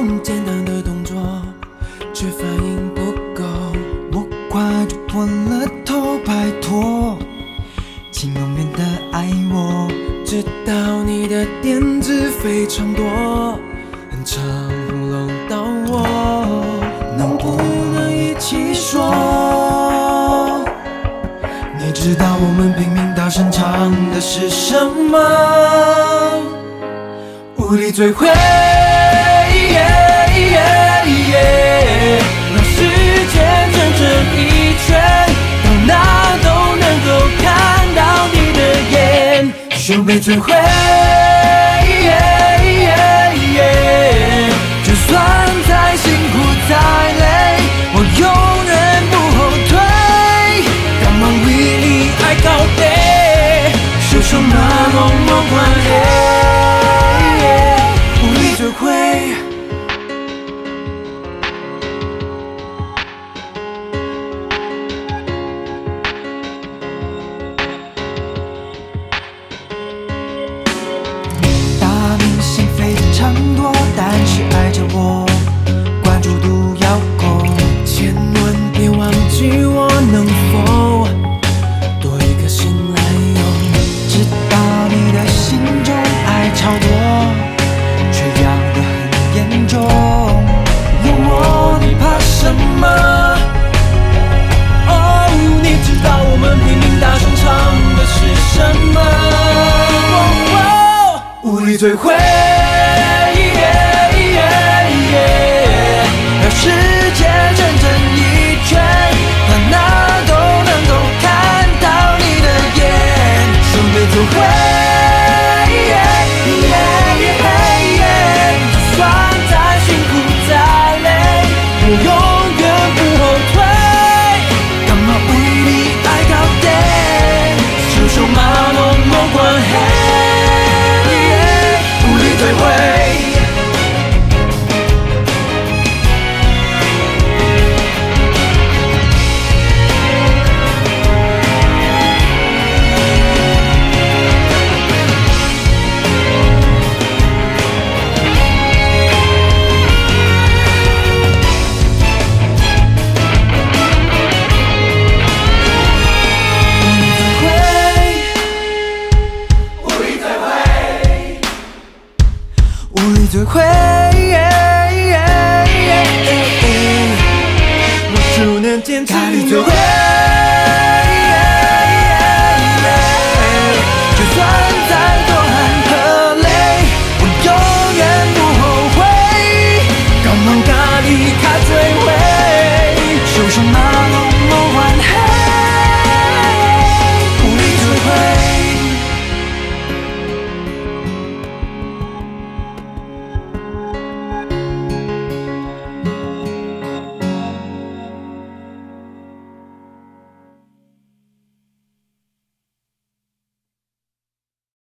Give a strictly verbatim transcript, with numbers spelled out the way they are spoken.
嗯，简单的动作，却反应不够。我快就昏了头，拜托，请永远的爱我。知道你的点子非常多，很常糊弄到我，能不能一起说？你知道我们拼命大声唱的是什么？无力追回，让时间转成一圈，到哪都能够看到你的眼，就被追回。就算再辛苦再累，我永远不后退。Come on really I got it， 手上那梦梦关联，无力追回。大明星非常多，但是爱着我，关注度要够，千万别忘记我，能否多一颗心来用？知道你的心中爱超多，却养得很严重。有我你怕什么？哦，你知道我们拼命大声唱的是什么？哦哦，无力追回。